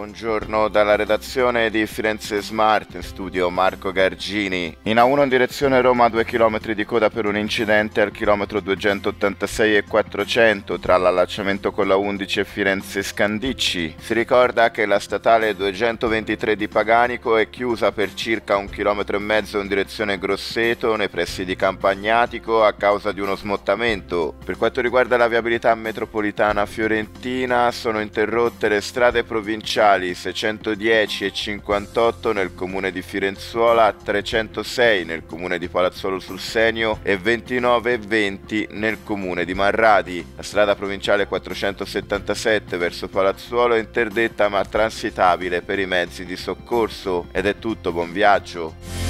buongiorno dalla redazione di Firenze Smart, in studio Marco Gargini. In A1 in direzione Roma 2 km di coda per un incidente al chilometro 286 e 400 tra l'allacciamento con la 11 e Firenze Scandicci. Si ricorda che la statale 223 di Paganico è chiusa per circa 1,5 km in direzione Grosseto nei pressi di Campagnatico a causa di uno smottamento. Per quanto riguarda la viabilità metropolitana fiorentina sono interrotte le strade provinciali 610 e 58 nel comune di Firenzuola, 306 nel comune di Palazzolo sul Senio e 29 e 20 nel comune di Marradi. La strada provinciale 477 verso Palazzuolo è interdetta ma transitabile per i mezzi di soccorso. Ed è tutto, buon viaggio!